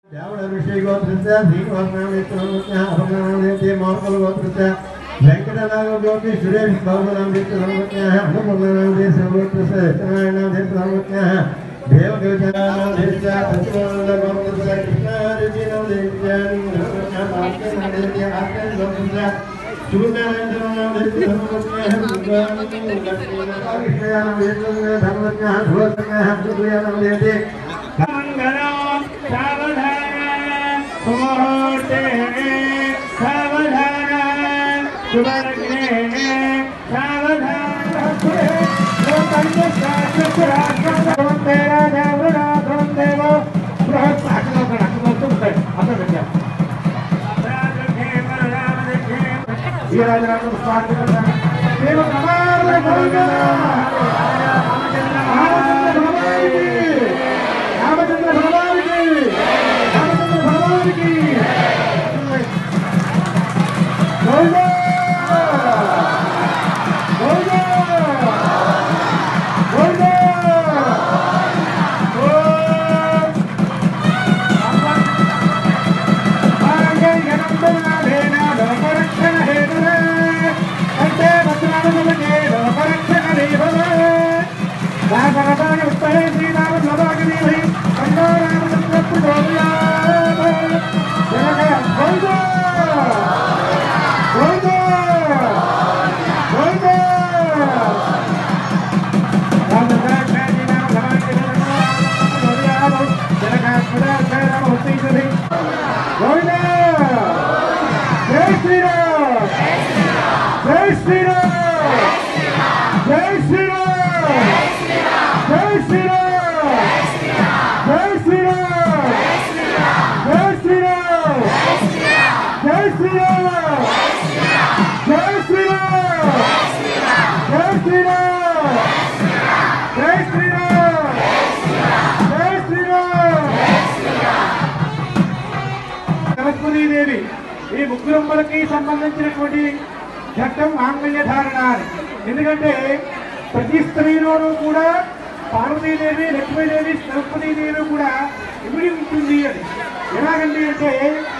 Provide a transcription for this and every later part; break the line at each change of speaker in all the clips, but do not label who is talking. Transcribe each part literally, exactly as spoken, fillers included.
वेंकटनागोपी सुरेश बाबूनाम ఈ ముగ్గురమ్మలకి సంబంధించినటువంటి చట్టం ఆంగ్లేయ ధారణ. ఎందుకంటే ప్రతి స్త్రీలోనూ కూడా పార్వతీదేవి, లక్ష్మీదేవి, సరస్వతీదేవి కూడా ఇమిడి ఉంటుంది అని. ఎలాగండి అంటే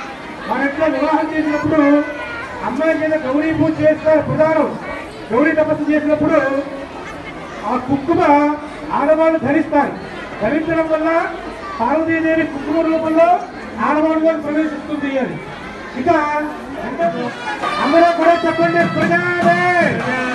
మన ఇంట్లో వివాహం చేసినప్పుడు అమ్మాయి చేత గౌరీ పూజ చేస్తారు. ప్రధానం గౌరీ తపస్సు చేసినప్పుడు ఆ కుంకుమ ఆడవాళ్ళు ధరిస్తారు. ధరించడం వల్ల పార్వతీదేవి కుంకుమ రూపంలో ఆడవాళ్ళలో ప్రవేశిస్తుంది అని. ఇక అందరూ కూడా చెప్పండి, ప్రజాదే